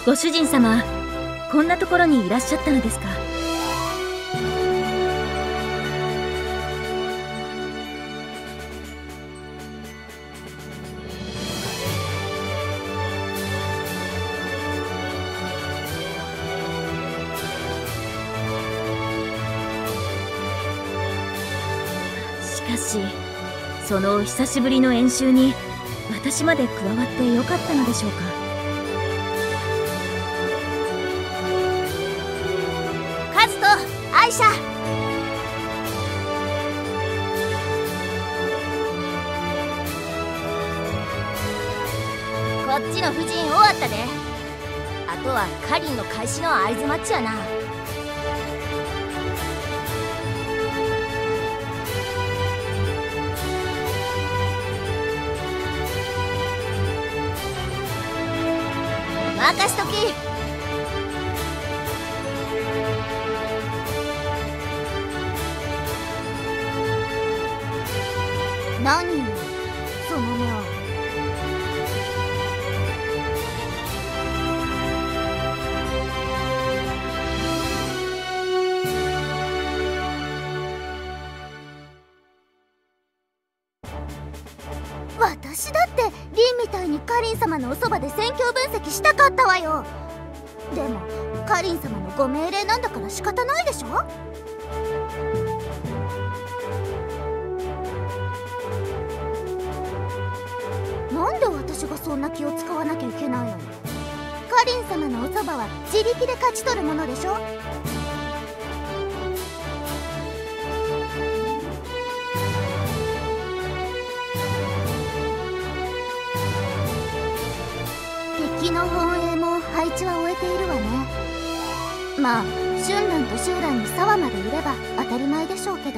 ご主人様、こんなところにいらっしゃったのですか。しかし、その久しぶりの演習に私まで加わってよかったのでしょうか。 カズとアイシャ、こっちの布陣終わったで。あとはカリンの開始の合図マッチやな。任しとき。何よその目は。私だってリンみたいにカリン様のおそばで戦況分析したかったわよ。でもカリン様のご命令なんだから仕方ないでしょ。なんで私がそんな気を使わなきゃいけないの。カリン様のおそばは自力で勝ち取るものでしょ。敵の本営も配置は終えているわね。まあ春蘭と秋蘭に沢までいれば当たり前でしょうけど。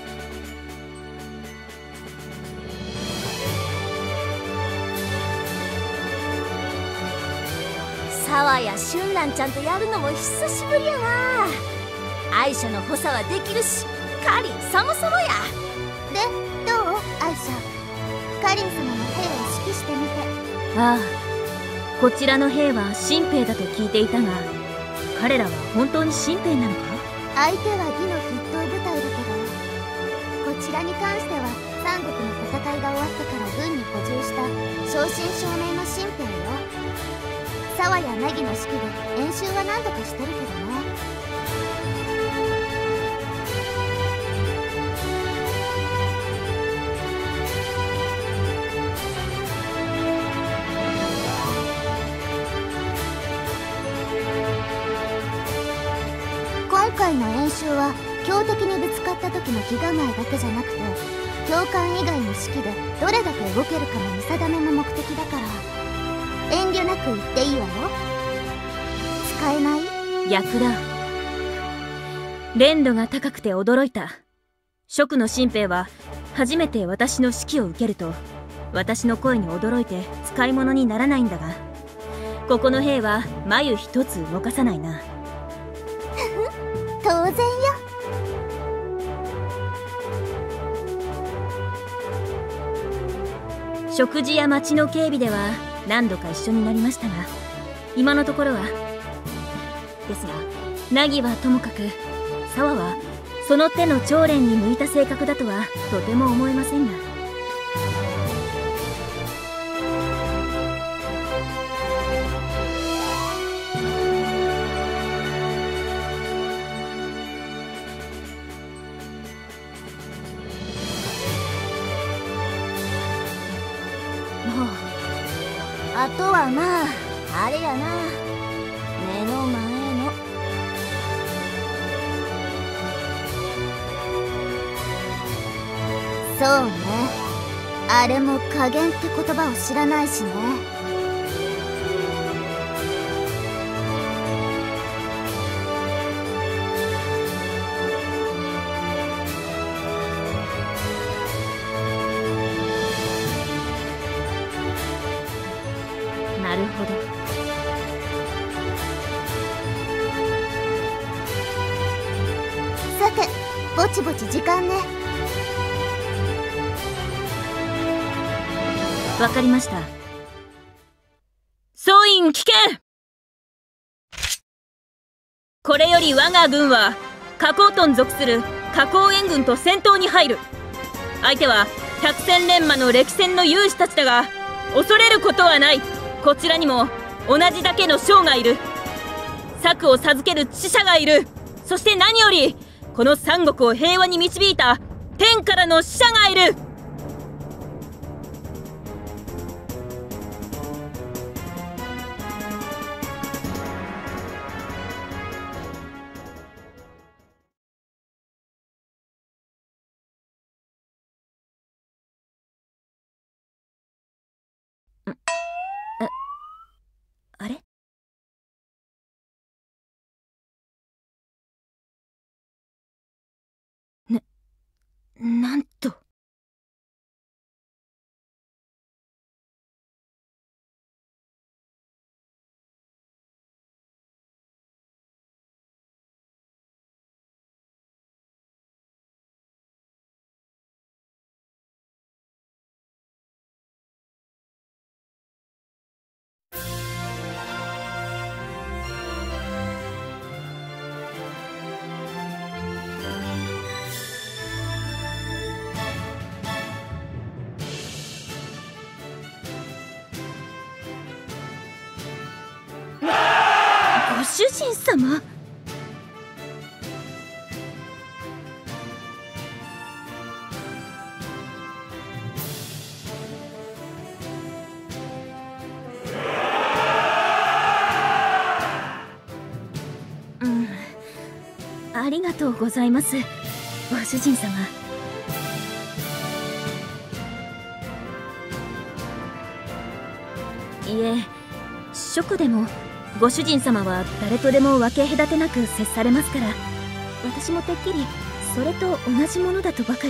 沢や春蘭ちゃんとやるのも久しぶりやな。アイシャの補佐はできるし、カリンそもそもや。でどうアイシャ、カリン様の兵を指揮してみて。 ああ、こちらの兵は新兵だと聞いていたが、彼らは本当に新兵なのか。 相手は魏の筆頭部隊だけど、こちらに関しては三国の戦いが終わってから軍に補充した正真正銘の新兵よ。沢や凪の指揮で演習は何度かしてるけどね。今回の演習は強敵にぶつかった時の気構えだけじゃなくて、教官以外の指揮でどれだけ動けるかの見定めも目的だから、遠慮なく言っていいわよ。使えない？ 逆だ。練度が高くて驚いた。蜀の新兵は初めて私の指揮を受けると、私の声に驚いて使い物にならないんだが、ここの兵は眉一つ動かさないな。 当然よ。 食事や町の警備では何度か一緒になりましたが、今のところは。ですが凪はともかく、沢はその手の長錬に向いた性格だとはとても思えませんが。 あとはまああれやな、目の前の。そうね、あれも加減って言葉を知らないしね。 なるほど。 さて、ぼちぼち時間ね。 わかりました。総員聞け！ これより我が軍は河口屯属する河口援軍と戦闘に入る。相手は百戦錬磨の歴戦の勇士たちだが、恐れることはない。こちらにも同じだけの将がいる。策を授ける知者がいる。そして何よりこの三国を平和に導いた天からの使者がいる。あれ？なんと。ご主人様。ありがとうございます、ご主人様。いえ、職でもご主人様は誰とでも分け隔てなく接されますから、私もてっきりそれと同じものだとばかり。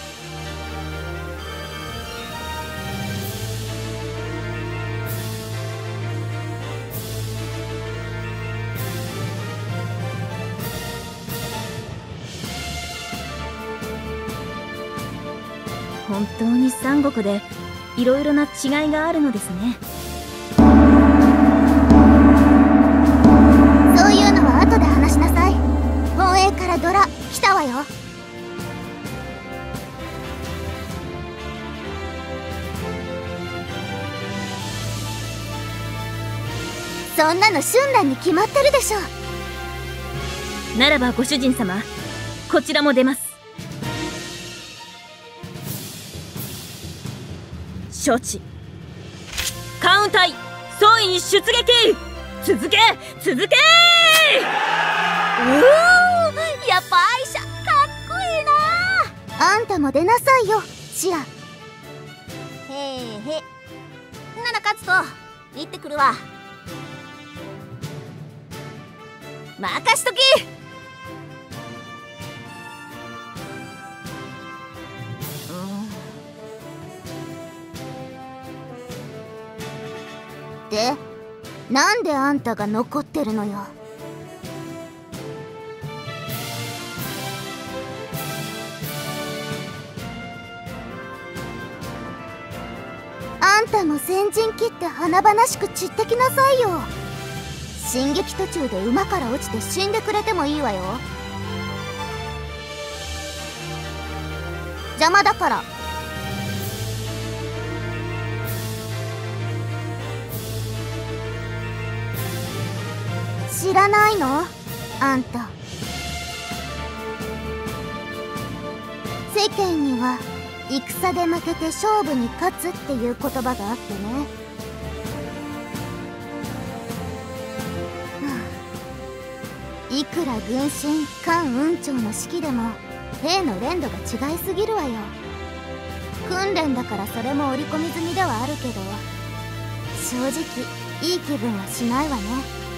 本当に三国でいろいろな違いがあるのですね。 そういうのは後で話しなさい。本営からドラ来たわよ。そんなの春蘭に決まってるでしょ。 ならばご主人様、こちらも出ます。承知。カウン隊総員出撃。続け続け。 やっぱアイシャかっこいいな。あんたも出なさいよ、シア。へえへ。なら勝つと行ってくるわ。任しとき。で、なんであんたが残ってるのよ。あんたも先陣切って華々しく散ってきなさいよ。進撃途中で馬から落ちて死んでくれてもいいわよ。邪魔だから。知らないの？あんた。世間には戦で負けて勝負に勝つっていう言葉があってね、いくら軍神関雲長の指揮でも兵の練度が違いすぎるわよ。訓練だからそれも織り込み済みではあるけど、正直いい気分はしないわね。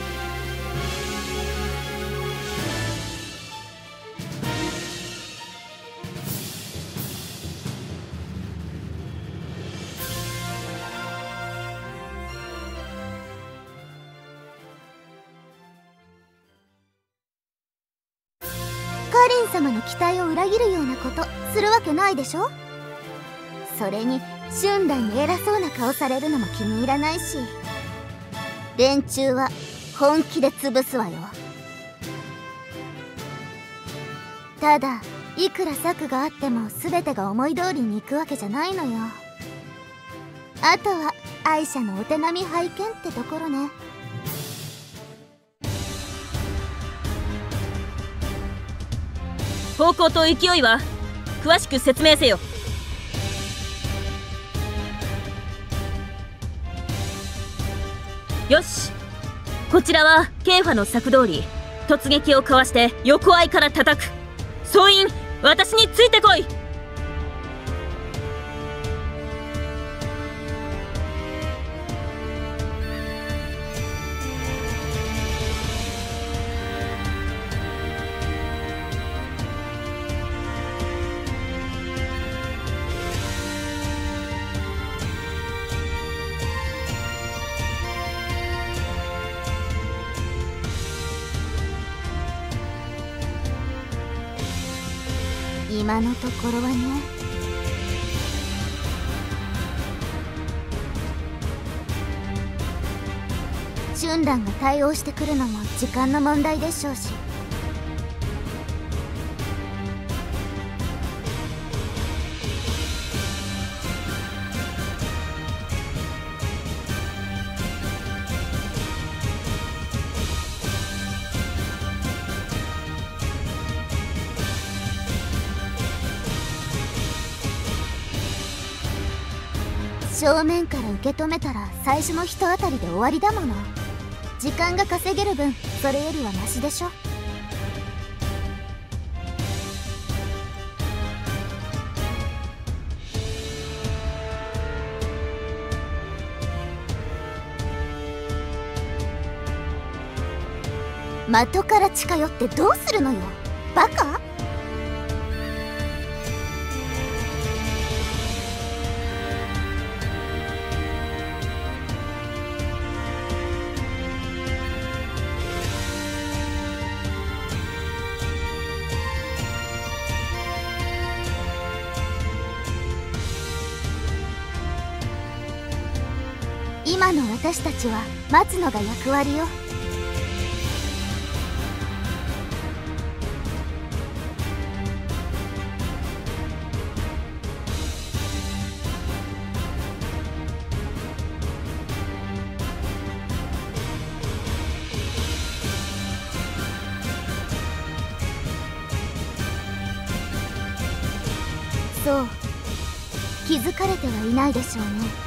カリン様の期待を裏切るようなことするわけないでしょ。それに春蘭に偉そうな顔されるのも気に入らないし、連中は本気で潰すわよ。 ただいくら策があっても全てが思い通りにいくわけじゃないのよ。あとは愛車のお手並み拝見ってところね。 方向と勢いは詳しく説明せよ。よし、こちらはケンファの策通り突撃をかわして横合いから叩く。総員、私についてこい。 今のところはね。春蘭が対応してくるのも時間の問題でしょうし。正面から受け止めたら最初の人当たりで終わりだもの。時間が稼げる分それよりはマシでしょ。的から近寄ってどうするのよ、バカ。今の私たちは待つのが役割よ。そう、気づかれてはいないでしょうね。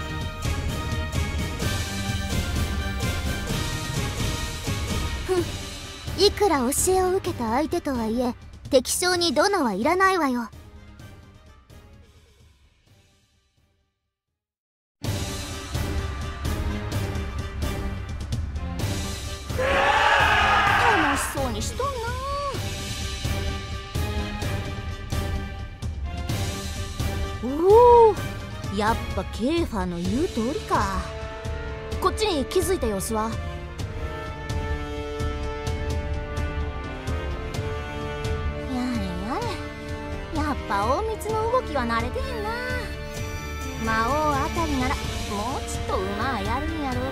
いくら教えを受けた相手とはいえ敵将にドナはいらないわよ。 楽しそうにしとんな。おお、やっぱケーファーの言う通りか。こっちに気づいた様子は。やっぱ隠密の動きは慣れてへんな。魔王あたりならもうちょっと馬はやるんやろう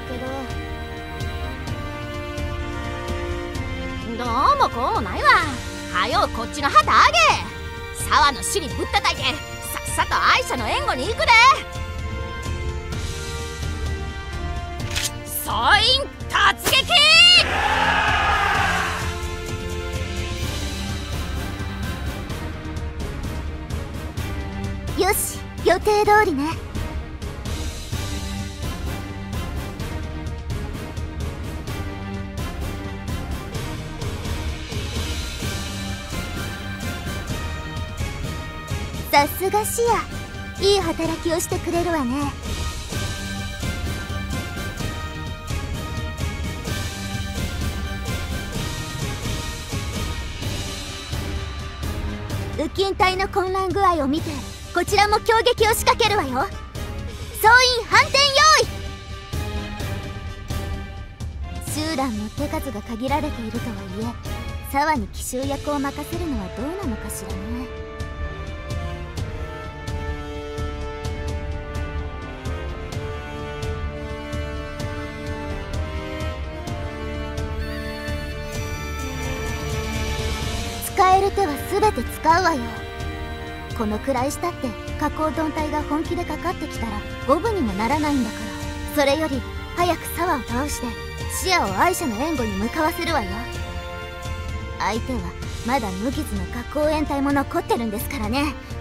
けど、どうもこうもないわ。はよこっちの旗あげ。沢の尻ぶったたいてさっさと愛車の援護に行くで。総員突撃。 よし、予定通りね。さすがシア、いい働きをしてくれるわね。右近隊の混乱具合を見てこちらも攻撃を仕掛けるわよ。総員反転用意。集団の手数が限られているとはいえ沢に奇襲役を任せるのはどうなのかしらね。使える手は全て使うわよ。このくらいしたって加工鈍隊が本気でかかってきたら五分にもならないんだから、それより早くサワを倒してシアをアイシャの援護に向かわせるわよ。相手はまだ無傷の加工掩体も残ってるんですからね。